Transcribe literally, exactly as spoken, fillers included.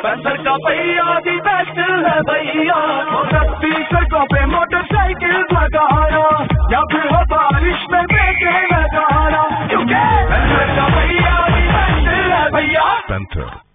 पैंसठ का पहिया दी बेस्ट है भैया। रस्ती सड़कों पे मोटरसाइकिल भगाना या फिर हो बारिश में बेटे लगाना, क्योंकि पैंसठ का पहिया दी बेस्ट है भैया।